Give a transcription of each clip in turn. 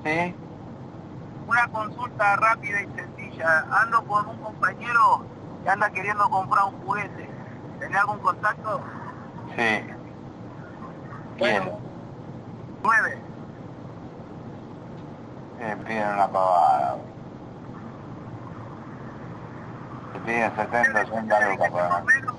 Sí. Una consulta rápida y sencilla. Ando con un compañero que anda queriendo comprar un juguete. ¿Tenés algún contacto? Sí. ¿Quién? Bueno, 9. Piden una pavada. Te piden 70, 80 lucas por Más o una. menos,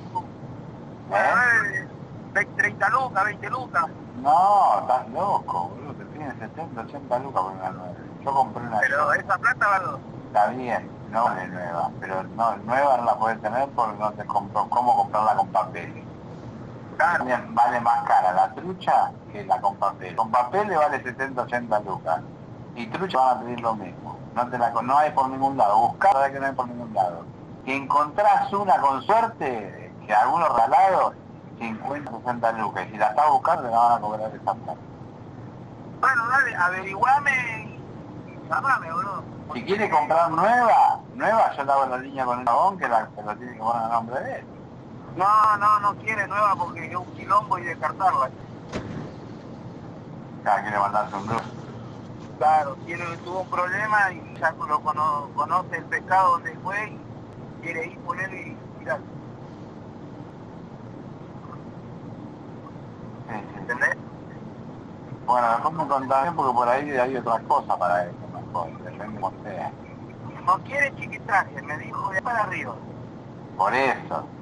bueno, 30 lucas, 20 lucas. No, estás loco, boludo. Te piden 70, 80 lucas por una 9. Yo compré una Pero sola. esa plata vale. Está bien, no vale nueva, pero no, nueva no la podés tener porque no te compró. ¿Cómo comprarla con papel? Claro. Vale más cara la trucha que la con papel. Con papel le vale 70, 80 lucas. Y trucha van a pedir lo mismo. No hay por ningún lado. Buscar, la verdad que no hay por ningún lado. Si encontrás una con suerte, que algunos regalados, 50, 60 lucas. Y si la estás buscando, te la van a cobrar esa plata. Bueno, dale, averiguame y llamame, boludo. Si quiere comprar nueva, yo le hago la línea con el jabón que se lo tiene que poner a nombre de él. No quiere nueva porque es un quilombo y descartarla. Cada quiere mandarse un grupo. Claro, tuvo un problema y ya conoce el pescado donde fue y quiere ir por él y tirar. Sí. ¿Entendés? Bueno, después me contaré porque por ahí hay otras cosas para eso, mejor, depende cómo sea. No quiere chiquitaje, me dijo de para arriba. Por eso.